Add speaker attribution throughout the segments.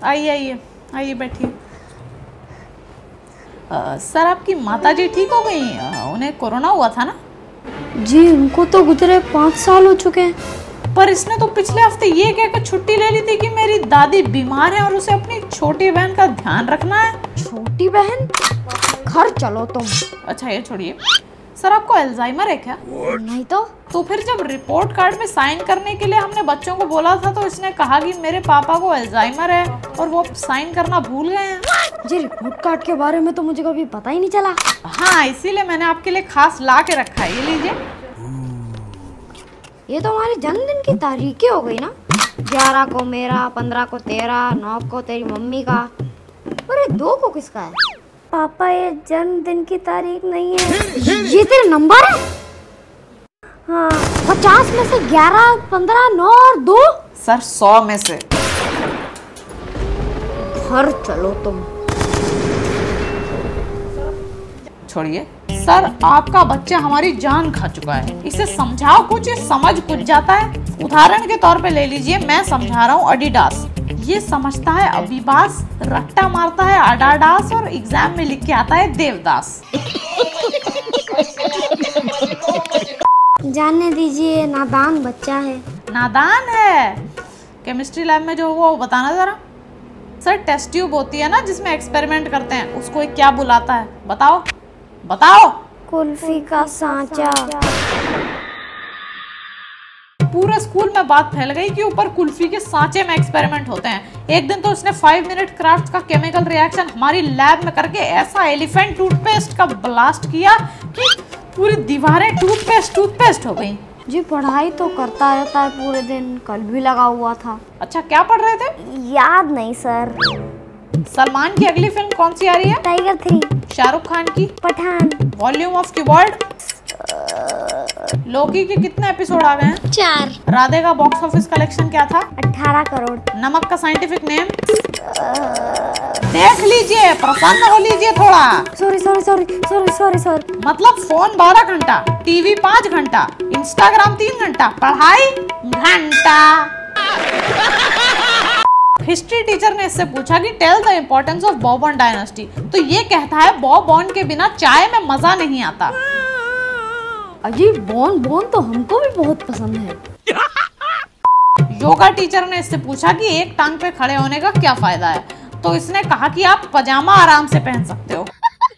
Speaker 1: आइए आइए आइए बैठिए। सर आपकी माताजी ठीक हो गई? उन्हें कोरोना हुआ था ना?
Speaker 2: जी उनको तो गुजरे 5 साल हो चुके हैं।
Speaker 1: पर इसने तो पिछले हफ्ते ये कहकर छुट्टी ले ली थी कि मेरी दादी बीमार है और उसे अपनी छोटी बहन का ध्यान रखना है।
Speaker 2: छोटी बहन? घर चलो तुम।
Speaker 1: अच्छा ये छोड़िए, सर आपको अल्जाइमर है क्या?
Speaker 2: नहीं तो
Speaker 1: फिर जब रिपोर्ट कार्ड में साइन करने के लिए हमने बच्चों को बोला था तो इसने कहा कि मेरे पापा को अल्जाइमर है और वो साइन करना भूल गए हैं।
Speaker 2: जी रिपोर्ट कार्ड के बारे में तो मुझे कभी पता ही नहीं चला।
Speaker 1: हाँ इसीलिए मैंने आपके लिए खास ला के रखा है, ये लीजिए।
Speaker 2: ये तो हमारे जन्मदिन की तारीखें हो गई ना, 11 को मेरा, 15 को तेरा, 9 को तेरी मम्मी का, और ये 2 को किसका है? पापा ये जन्मदिन की तारीख नहीं है। ये तेरा नंबर है? हाँ 50 में से 11, 15, 9 और 2।
Speaker 1: सर 100 में से।
Speaker 2: घर चलो तुम।
Speaker 1: छोड़िए सर, आपका बच्चा हमारी जान खा चुका है, इसे समझाओ कुछ, समझ कुछ जाता है। उदाहरण के तौर पे ले लीजिए, मैं समझा रहा हूँ एडिडास, ये समझता है अभिबास, रट्टा मारता है अडाडास और एग्जाम में लिख के आता है देवदास।
Speaker 2: जानने दीजिए, नादान बच्चा है।
Speaker 1: नादान है? केमिस्ट्री लैब में जो हुआ वो बताना जरा। सर टेस्ट ट्यूब होती है ना जिसमें एक्सपेरिमेंट करते हैं, उसको क्या बुलाता है? बताओ बताओ।
Speaker 2: कुल्फी का सांचा।
Speaker 1: पूरे स्कूल में बात फैल गई कि ऊपर कुल्फी के सांचे में एक्सपेरिमेंट होते हैं। एक दिन तो उसने 5 मिनट क्राफ्ट का केमिकल रिएक्शन हमारी लैब में करके ऐसा एलिफेंट टूथपेस्ट का ब्लास्ट किया कि पूरी दीवारें टूथपेस्ट हो गई।
Speaker 2: जी पढ़ाई तो करता रहता है पूरे दिन, कल भी लगा हुआ था।
Speaker 1: अच्छा क्या पढ़ रहे थे?
Speaker 2: याद नहीं सर।
Speaker 1: सलमान की अगली फिल्म कौन सी आ रही है?
Speaker 2: टाइगर 3।
Speaker 1: शाहरुख खान की?
Speaker 2: Pathaan.
Speaker 1: Volume of keyboard? Loki के कितने एपिसोड आ गए हैं?
Speaker 2: 4।
Speaker 1: राधे का बॉक्स ऑफिस कलेक्शन क्या था?
Speaker 2: 18 करोड़।
Speaker 1: नमक का साइंटिफिक नेम? देख लीजिए, प्रसन्न हो लीजिए थोड़ा।
Speaker 2: सॉरी।
Speaker 1: मतलब फोन 12 घंटा, टीवी 5 घंटा, इंस्टाग्राम 3 घंटा, पढ़ाई घंटा। हिस्ट्री टीचर ने इससे पूछा कि tell the importance of Bourbon dynasty, तो ये कहता है बॉबन के बिना चाय में मजा नहीं आता।
Speaker 2: अजी बॉन तो हमको भी बहुत पसंद है।
Speaker 1: योगा टीचर ने इससे पूछा कि एक टांग पे खड़े होने का क्या फायदा है, तो इसने कहा कि आप पजामा आराम से पहन सकते हो।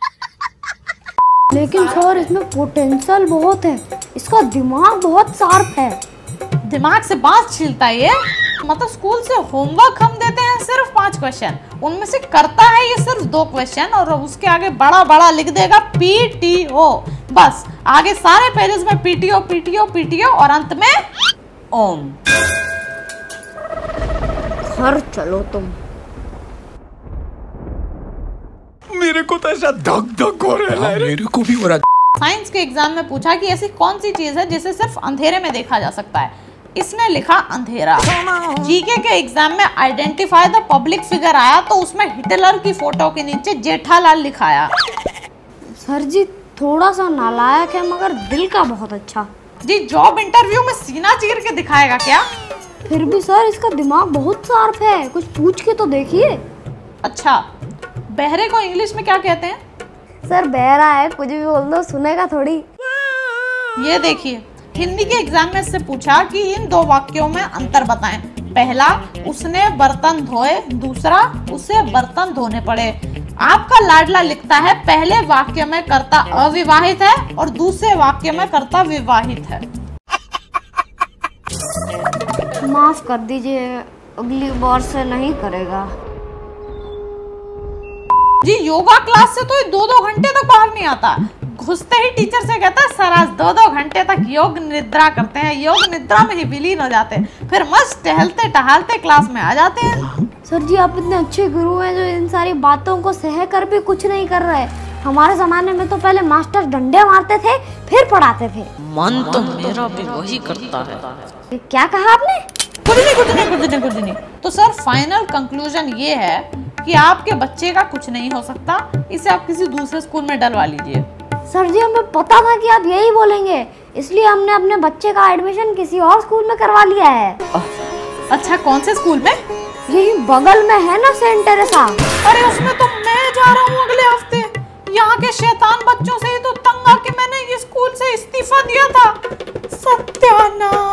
Speaker 2: लेकिन सर इसमें पोटेंशियल बहुत है, इसका दिमाग बहुत शार्प है।
Speaker 1: दिमाग से बात छीलता है ये। मतलब स्कूल से होमवर्क हम देते हैं सिर्फ 5 क्वेश्चन, उनमें से करता है ये सिर्फ 2 क्वेश्चन और उसके आगे बड़ा लिख देगा PTO। बस आगे सारे पेजेस में PTO और अंत में ओम।
Speaker 2: घर चलो तुम।
Speaker 3: मेरे को तो ऐसा धक हो रहा है। मेरे को भी हो रहा।
Speaker 1: साइंस के एग्जाम में पूछा कि ऐसी कौन सी चीज है जिसे सिर्फ अंधेरे में देखा जा सकता है? इसने लिखा अंधेरा। जीके के एग्जाम में आइडेंटिफाई द पब्लिक फिगर आया तो उसमें हिटलर की फोटो के नीचे जेठालाल लिखाया।
Speaker 2: सर जी थोड़ा सा नालायक है मगर दिल का बहुत अच्छा।
Speaker 1: जी जॉब इंटरव्यू में सीना चीर के दिखाएगा क्या?
Speaker 2: फिर भी सर इसका दिमाग बहुत शार्प है, कुछ पूछ के तो देखिए।
Speaker 1: अच्छा बहरे को इंग्लिश में क्या कहते हैं?
Speaker 2: सर बहरा है, कुछ भी बोल दो सुनेगा थोड़ी।
Speaker 1: ये देखिए, हिंदी के एग्जाम में इससे पूछा कि इन 2 वाक्यों में अंतर बताएं। पहला, उसने बर्तन धोए, दूसरा, उसे बर्तन धोने पड़े। आपका लाडला लिखता है पहले वाक्य में कर्ता अविवाहित है और दूसरे वाक्य में कर्ता विवाहित है।
Speaker 2: माफ कर दीजिए, अगली बार से नहीं करेगा।
Speaker 1: जी योगा क्लास से तो 2-2 घंटे तक बाहर नहीं आता, घुसते ही टीचर से कहता है सर आज 2-2 घंटे तक योग निद्रा करते हैं, योग निद्रा में ही विलीन हो जाते हैं, फिर मस्त टहलते टहलते क्लास में आ जाते हैं। सर
Speaker 2: जी आप इतने अच्छे गुरु हैं जो इन सारी बातों को सह कर भी कुछ नहीं कर रहे। हमारे जमाने में तो पहले मास्टर डंडे मारते थे फिर पढ़ाते थे।
Speaker 1: मन तो मेरा भी वही करता है।
Speaker 2: क्या कहा आपने?
Speaker 1: कुछ नहीं। तो सर फाइनल कंक्लूजन ये है कि आपके बच्चे का कुछ नहीं हो सकता, इसे आप किसी दूसरे स्कूल में डलवा लीजिए।
Speaker 2: सर जी हमें पता था कि आप यही बोलेंगे, इसलिए हमने अपने बच्चे का एडमिशन किसी और स्कूल में करवा लिया है।
Speaker 1: अच्छा कौन से स्कूल में?
Speaker 2: यही बगल में है ना सेंट टेरेसा।
Speaker 1: अरे उसमें तो मैं जा रहा हूँ अगले हफ्ते। यहाँ के शैतान बच्चों से ही तो तंग आके मैंने ये स्कूल से इस्तीफा दिया था। सत्यानाश।